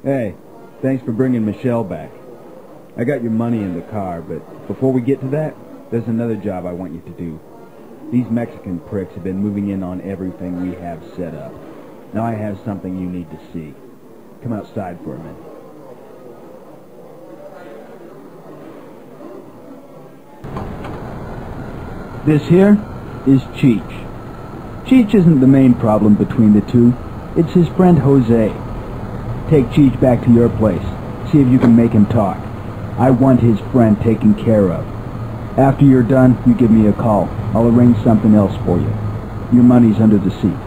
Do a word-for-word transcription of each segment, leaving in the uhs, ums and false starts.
Hey, thanks for bringing Michelle back. I got your money in the car, but before we get to that, there's another job I want you to do. These Mexican pricks have been moving in on everything we have set up. Now I have something you need to see. Come outside for a minute. This here is Cheech. Cheech isn't the main problem between the two. It's his friend Jose. Take Cheech back to your place. See if you can make him talk. I want his friend taken care of. After you're done, you give me a call. I'll arrange something else for you. Your money's under the seat.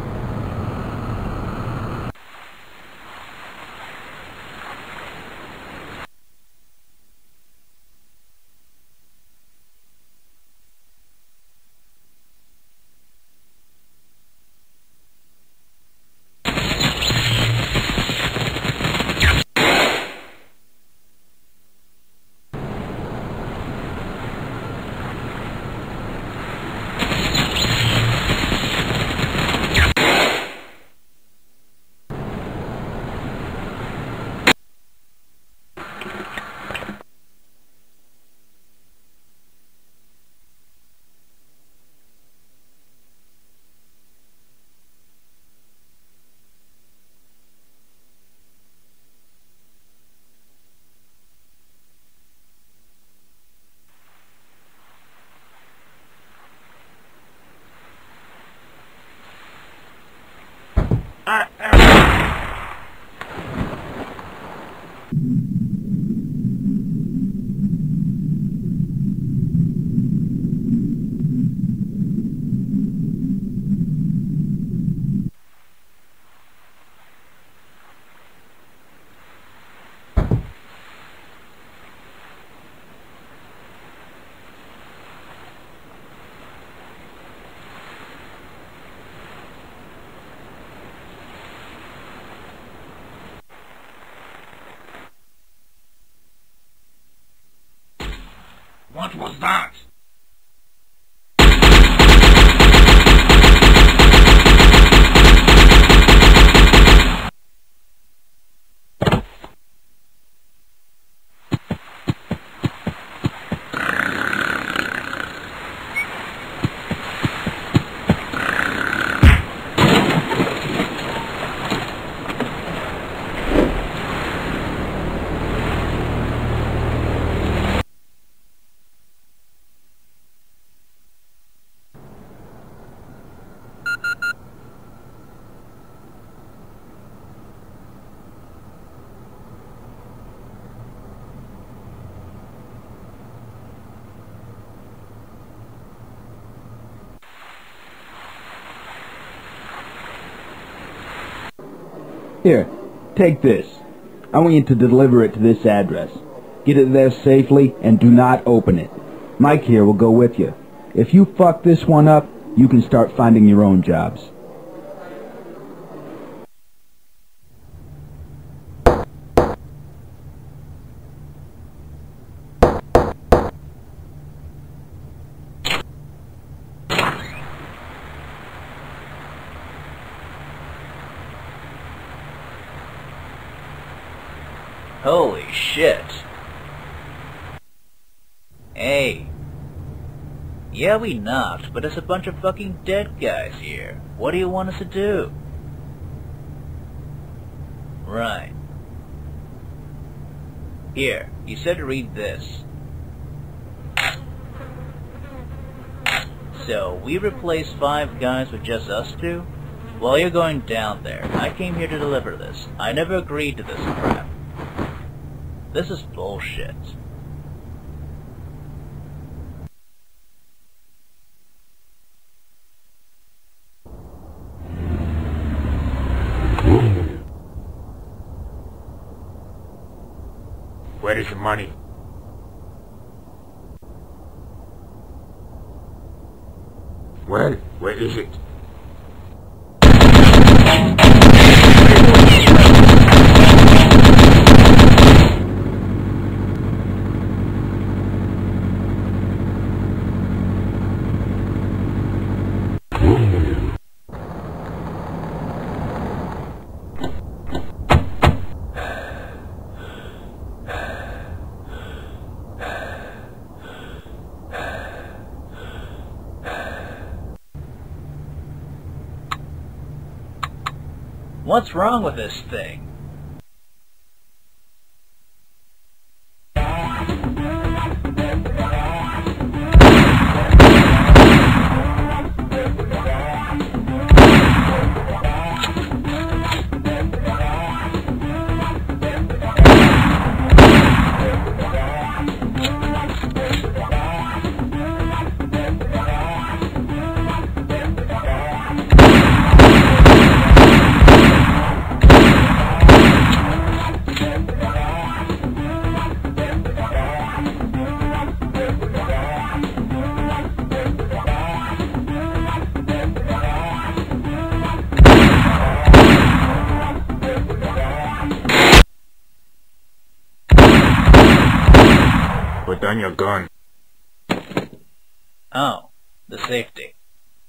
What was that? Here, take this. I want you to deliver it to this address. Get it there safely and do not open it. Mike here will go with you. If you fuck this one up, you can start finding your own jobs. Holy shit. Hey. Yeah, we knocked, but there's a bunch of fucking dead guys here. What do you want us to do? Right. Here, you said to read this. So, we replaced five guys with just us two? Well, you're going down there. I came here to deliver this. I never agreed to this crap. This is bullshit. Where is the money? Well, where is it? What's wrong with this thing? Put down your gun. Oh, the safety.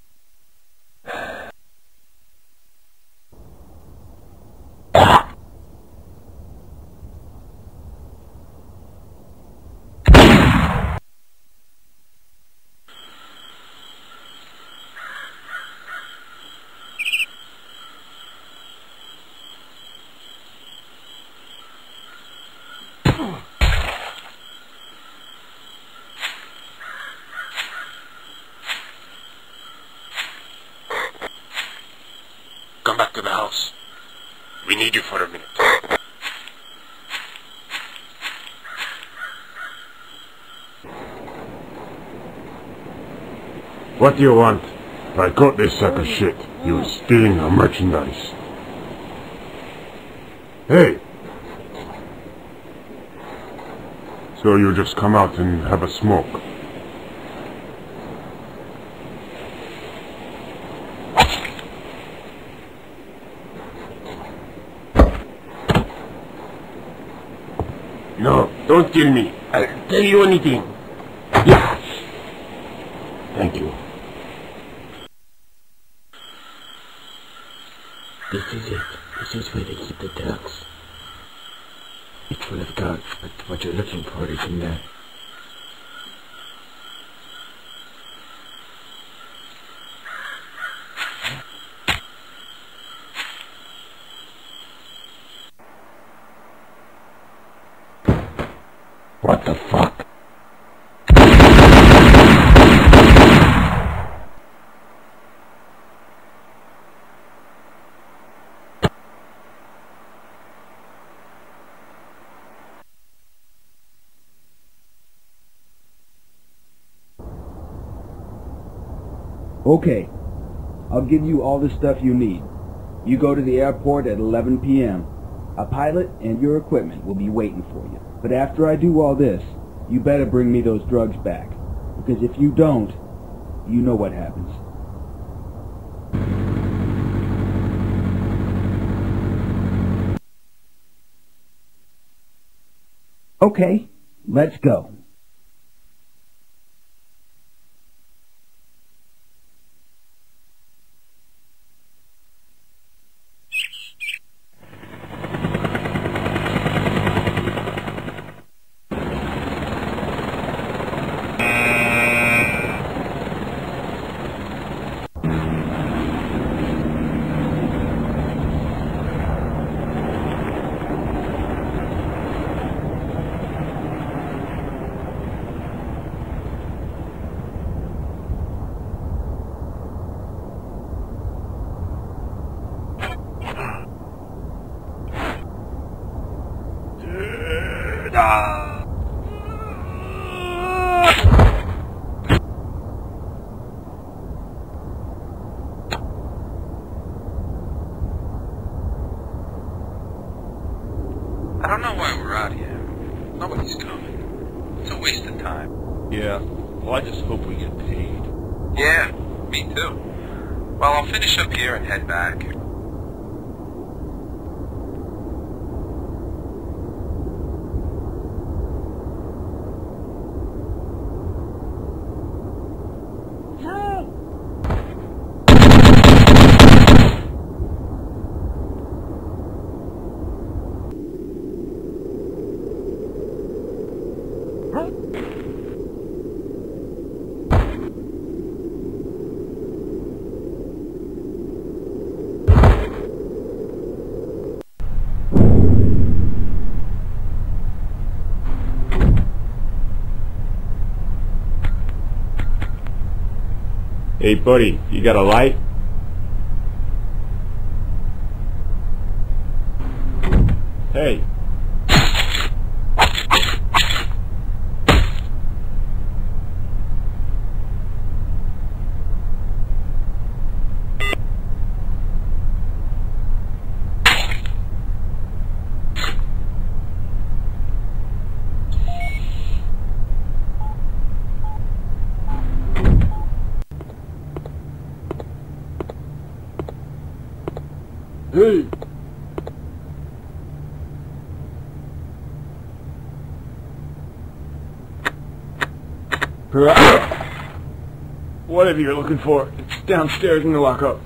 Come back to the house. We need you for a minute. What do you want? I caught this sack of shit. He was stealing our merchandise. Hey! So you just come out and have a smoke? No, don't kill me. I'll tell you anything. Yeah. Thank you. This is it. This is where they keep the drugs. It's full of drugs, but what you're looking for is in there. What the fuck? Okay, I'll give you all the stuff you need. You go to the airport at eleven p m A pilot and your equipment will be waiting for you. But after I do all this, you better bring me those drugs back. Because if you don't, you know what happens. Okay, let's go. I don't know why we're out here. Nobody's coming. It's a waste of time. Yeah, well I just hope we get paid. Yeah, me too. Well, I'll finish up here and head back. Hey, buddy, you got a light? Hey. Hey! Whatever you're looking for, it's downstairs in the lockup.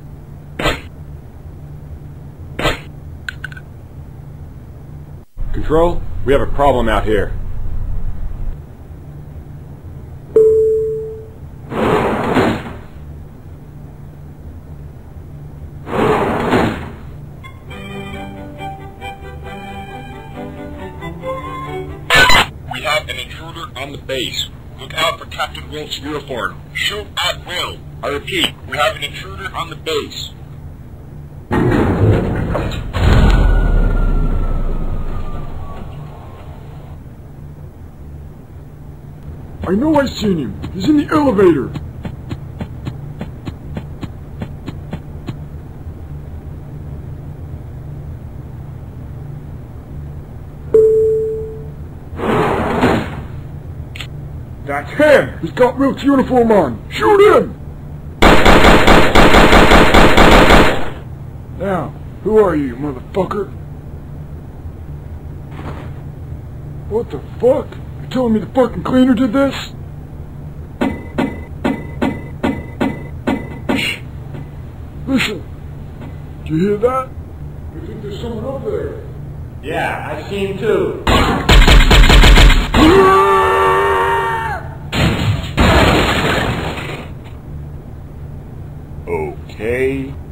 Control, we have a problem out here. We have an intruder on the base. Look out for Captain Wilt's uniform. Shoot at will. I repeat, we have an intruder on the base. I know I've seen him. He's in the elevator. That's him! He's got Wilt's uniform on! Shoot him! Now, who are you, motherfucker? What the fuck? You telling me the fucking cleaner did this? Listen, did you hear that? I think there's someone up there. Yeah, I seen too. Okay.